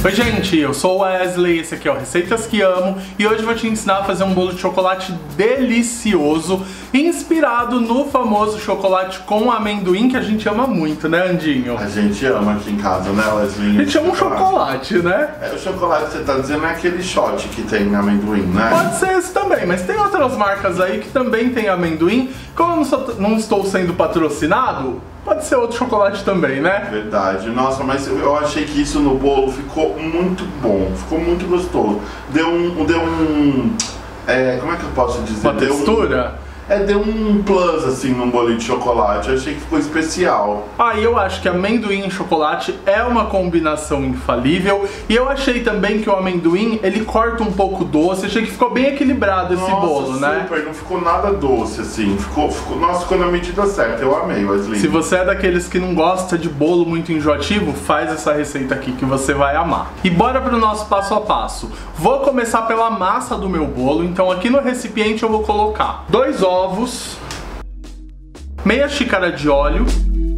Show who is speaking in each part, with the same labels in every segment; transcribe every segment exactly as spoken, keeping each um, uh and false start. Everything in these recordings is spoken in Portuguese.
Speaker 1: Oi gente, eu sou o Wesley, esse aqui é o Receitas que Amo e hoje eu vou te ensinar a fazer um bolo de chocolate delicioso inspirado no famoso chocolate com amendoim que a gente ama muito, né, Andinho?
Speaker 2: A gente ama aqui em casa, né, Wesley?
Speaker 1: A gente ama um chocolate, né?
Speaker 2: É, o chocolate que você tá dizendo é aquele shot que tem amendoim, né?
Speaker 1: Pode ser esse também, mas tem outras marcas aí que também tem amendoim. Como eu não, sou, não estou sendo patrocinado, pode ser outro chocolate também, né?
Speaker 2: Verdade. Nossa, mas eu achei que isso no bolo ficou muito bom, ficou muito gostoso. Deu um... Deu um é, como é que eu posso dizer?
Speaker 1: Uma
Speaker 2: deu
Speaker 1: textura?
Speaker 2: Um, é, deu um plus assim num bolinho de chocolate. Eu achei que ficou especial.
Speaker 1: Ah, eu acho que amendoim e chocolate é uma combinação infalível. E eu achei também que o amendoim, ele corta um pouco doce. Achei que ficou bem equilibrado esse
Speaker 2: Nossa,
Speaker 1: bolo,
Speaker 2: super,
Speaker 1: né?
Speaker 2: Não ficou nada doce assim. Ficou, ficou, nossa, ficou na medida certa. Eu amei, Wesley.
Speaker 1: Se você é daqueles que não gosta de bolo muito enjoativo, faz essa receita aqui que você vai amar. E bora pro nosso passo a passo. Vou começar pela massa do meu bolo. Então aqui no recipiente eu vou colocar dois ovos, meia xícara de óleo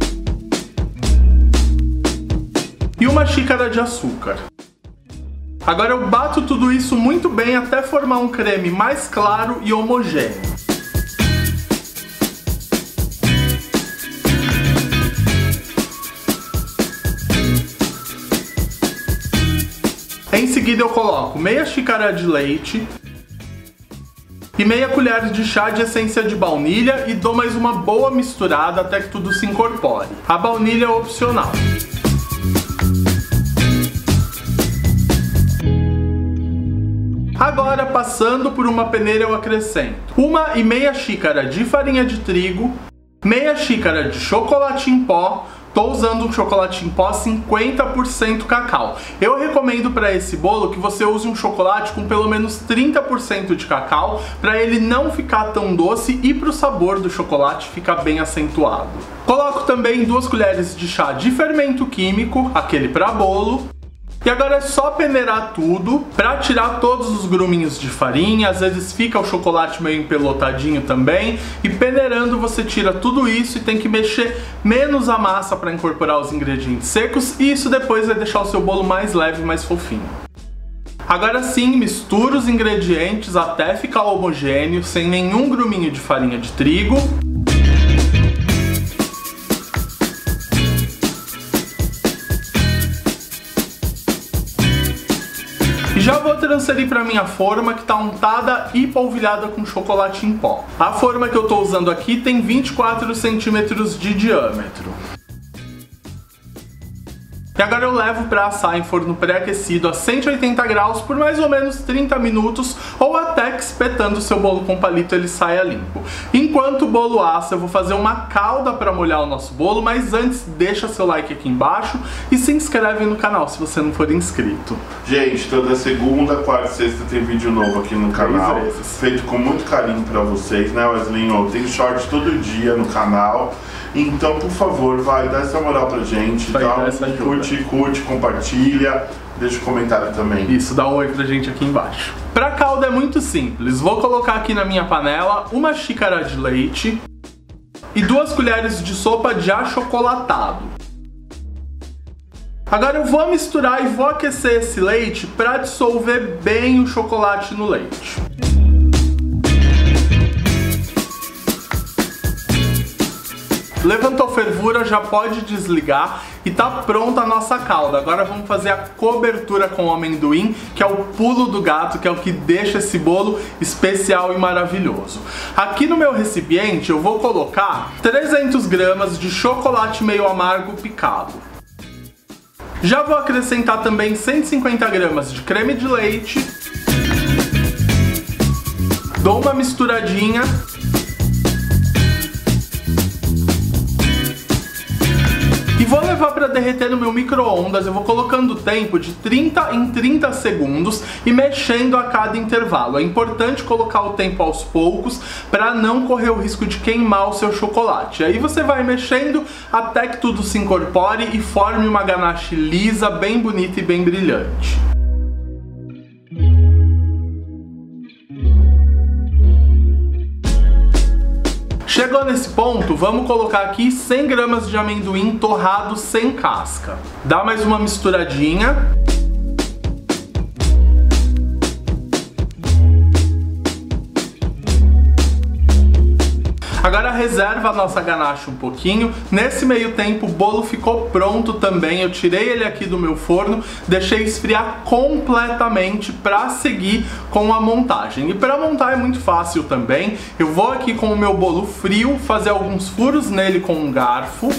Speaker 1: e uma xícara de açúcar. Agora eu bato tudo isso muito bem até formar um creme mais claro e homogêneo. Em seguida eu coloco meia xícara de leite e meia colher de chá de essência de baunilha e dou mais uma boa misturada até que tudo se incorpore. A baunilha é opcional. Agora, passando por uma peneira, eu acrescento uma e meia xícara de farinha de trigo, meia xícara de chocolate em pó. Tô usando um chocolate em pó cinquenta por cento cacau. Eu recomendo para esse bolo que você use um chocolate com pelo menos trinta por cento de cacau, para ele não ficar tão doce e para o sabor do chocolate ficar bem acentuado. Coloco também duas colheres de chá de fermento químico, aquele para bolo. E agora é só peneirar tudo para tirar todos os gruminhos de farinha, às vezes fica o chocolate meio empelotadinho também, e peneirando você tira tudo isso e tem que mexer menos a massa para incorporar os ingredientes secos, e isso depois vai deixar o seu bolo mais leve e mais fofinho. Agora sim, mistura os ingredientes até ficar homogêneo, sem nenhum gruminho de farinha de trigo. E já vou transferir para minha forma que está untada e polvilhada com chocolate em pó. A forma que eu estou usando aqui tem vinte e quatro centímetros de diâmetro. E agora eu levo para assar em forno pré-aquecido a cento e oitenta graus por mais ou menos trinta minutos, ou até que espetando o seu bolo com palito ele saia limpo. Enquanto o bolo assa, eu vou fazer uma calda para molhar o nosso bolo, mas antes deixa seu like aqui embaixo e se inscreve no canal se você não for inscrito.
Speaker 2: Gente, toda segunda, quarta e sexta tem vídeo novo aqui no canal, feito com muito carinho para vocês, né, Wesley? Tem short todo dia no canal. Então, por favor, vai, dá essa moral pra gente,
Speaker 1: vai,
Speaker 2: tá? Curte, curte, compartilha, deixa um comentário também.
Speaker 1: Isso, dá um oi pra gente aqui embaixo. Pra calda é muito simples, vou colocar aqui na minha panela uma xícara de leite e duas colheres de sopa de achocolatado. Agora eu vou misturar e vou aquecer esse leite pra dissolver bem o chocolate no leite. Levantou fervura, já pode desligar e tá pronta a nossa calda. Agora vamos fazer a cobertura com o amendoim, que é o pulo do gato, que é o que deixa esse bolo especial e maravilhoso. Aqui no meu recipiente eu vou colocar trezentas gramas de chocolate meio amargo picado. Já vou acrescentar também cento e cinquenta gramas de creme de leite. Dou uma misturadinha. E vou levar para derreter no meu micro-ondas. Eu vou colocando o tempo de trinta em trinta segundos e mexendo a cada intervalo. É importante colocar o tempo aos poucos para não correr o risco de queimar o seu chocolate. Aí você vai mexendo até que tudo se incorpore e forme uma ganache lisa, bem bonita e bem brilhante. Chegou nesse ponto, vamos colocar aqui cem gramas de amendoim torrado sem casca. Dá mais uma misturadinha. reserva a nossa ganache um pouquinho. Nesse meio tempo o bolo ficou pronto também, eu tirei ele aqui do meu forno, deixei esfriar completamente para seguir com a montagem. E para montar é muito fácil também, eu vou aqui com o meu bolo frio fazer alguns furos nele com um garfo.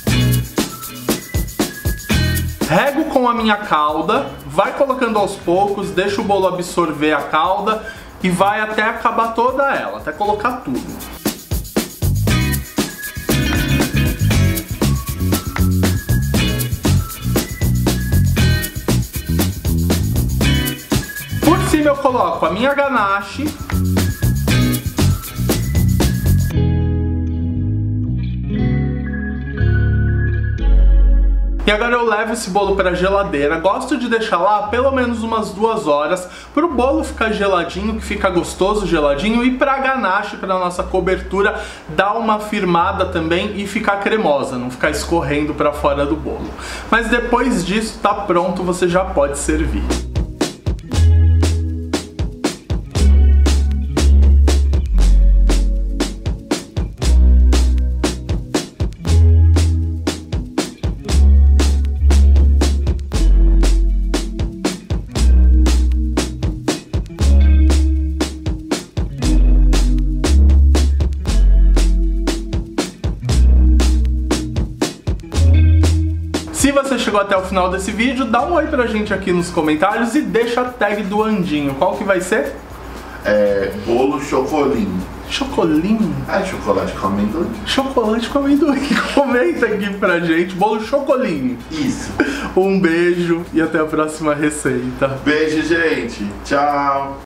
Speaker 1: Rego com a minha calda, vai colocando aos poucos, deixa o bolo absorver a calda e vai até acabar toda ela, até colocar tudo. Por cima eu coloco a minha ganache. E agora eu levo esse bolo para a geladeira, gosto de deixar lá pelo menos umas duas horas para o bolo ficar geladinho, que fica gostoso geladinho, e para a ganache, para a nossa cobertura, dar uma firmada também e ficar cremosa, não ficar escorrendo para fora do bolo. Mas depois disso tá pronto, você já pode servir. Se você chegou até o final desse vídeo, dá um oi pra gente aqui nos comentários e deixa a tag do Andinho. Qual que vai ser?
Speaker 2: É bolo chocolinho.
Speaker 1: Chocolinho?
Speaker 2: Ah, é chocolate com amendoim.
Speaker 1: Chocolate com amendoim. Comenta aqui pra gente. Bolo chocolinho.
Speaker 2: Isso.
Speaker 1: Um beijo e até a próxima receita.
Speaker 2: Beijo, gente. Tchau.